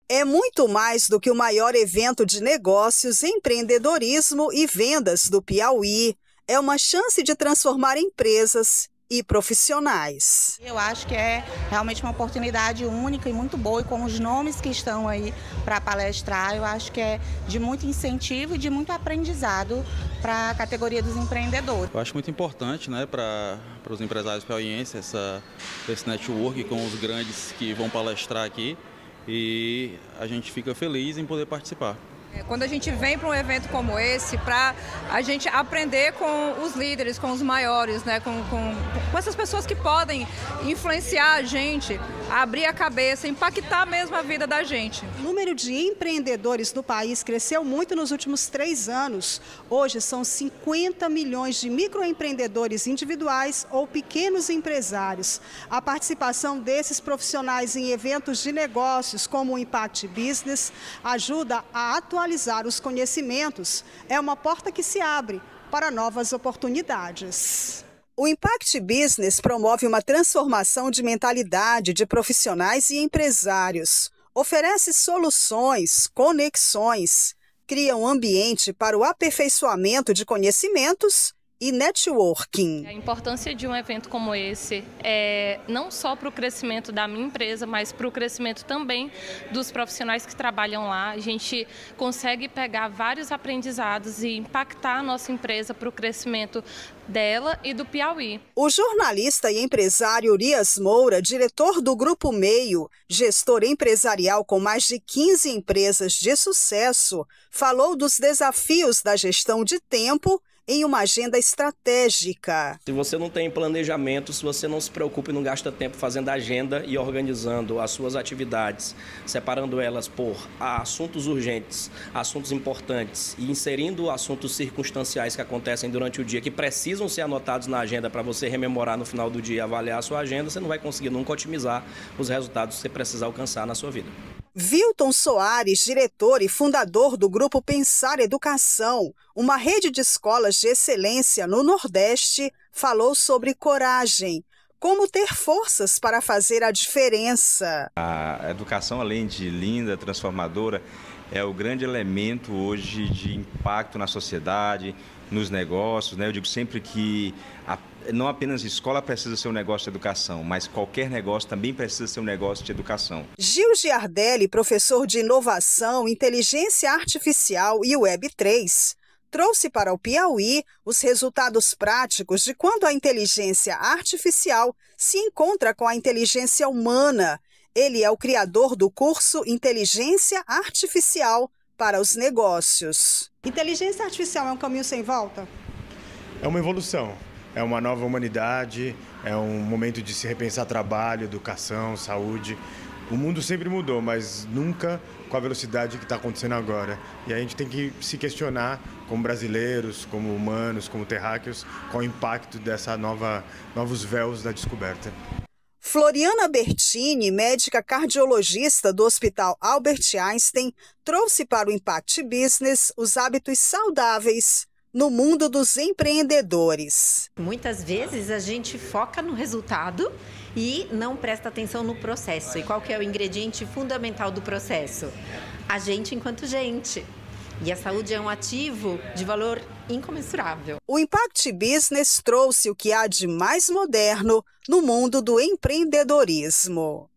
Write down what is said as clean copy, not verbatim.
É muito mais do que o maior evento de negócios, empreendedorismo e vendas do Piauí. É uma chance de transformar empresas e profissionais. Eu acho que é realmente uma oportunidade única e muito boa, e com os nomes que estão aí para palestrar, eu acho que é de muito incentivo e de muito aprendizado para a categoria dos empreendedores. Eu acho muito importante, né, para os empresários piauienses esse network com os grandes que vão palestrar aqui, e a gente fica feliz em poder participar. Quando a gente vem para um evento como esse, para a gente aprender com os líderes, com os maiores, né? com essas pessoas que podem influenciar a gente, abrir a cabeça, impactar mesmo a vida da gente. O número de empreendedores no país cresceu muito nos últimos 3 anos. Hoje são 50 milhões de microempreendedores individuais ou pequenos empresários. A participação desses profissionais em eventos de negócios, como o Impact Business, ajuda a atualizar os conhecimentos. É uma porta que se abre para novas oportunidades. O Impact Business promove uma transformação de mentalidade de profissionais e empresários. Oferece soluções, conexões, cria um ambiente para o aperfeiçoamento de conhecimentos e networking. A importância de um evento como esse é não só para o crescimento da minha empresa, mas para o crescimento também dos profissionais que trabalham lá. A gente consegue pegar vários aprendizados e impactar a nossa empresa para o crescimento dela e do Piauí. O jornalista e empresário Urias Moura, diretor do Grupo Meio, gestor empresarial com mais de 15 empresas de sucesso, falou dos desafios da gestão de tempo em uma agenda estratégica. Se você não tem planejamento, se você não se preocupa e não gasta tempo fazendo agenda e organizando as suas atividades, separando elas por assuntos urgentes, assuntos importantes e inserindo assuntos circunstanciais que acontecem durante o dia, que precisam ser anotados na agenda para você rememorar no final do dia e avaliar a sua agenda, você não vai conseguir nunca otimizar os resultados que você precisa alcançar na sua vida. Wilton Soares, diretor e fundador do Grupo Pensar Educação, uma rede de escolas de excelência no Nordeste, falou sobre coragem, como ter forças para fazer a diferença. A educação, além de linda, transformadora, é o grande elemento hoje de impacto na sociedade, nos negócios, né? Eu digo sempre que não apenas a escola precisa ser um negócio de educação, mas qualquer negócio também precisa ser um negócio de educação. Gil Giardelli, professor de inovação, inteligência artificial e Web3, trouxe para o Piauí os resultados práticos de quando a inteligência artificial se encontra com a inteligência humana. Ele é o criador do curso Inteligência Artificial para os Negócios. Inteligência artificial é um caminho sem volta? É uma evolução, é uma nova humanidade, é um momento de se repensar trabalho, educação, saúde. O mundo sempre mudou, mas nunca com a velocidade que está acontecendo agora. E a gente tem que se questionar, como brasileiros, como humanos, como terráqueos, qual o impacto dessa novos véus da descoberta. Floriana Bertini, médica cardiologista do Hospital Albert Einstein, trouxe para o Impact Business os hábitos saudáveis no mundo dos empreendedores. Muitas vezes a gente foca no resultado e não presta atenção no processo. E qual que é o ingrediente fundamental do processo? A gente enquanto gente. E a saúde é um ativo de valor incomensurável. O Impact Business trouxe o que há de mais moderno no mundo do empreendedorismo.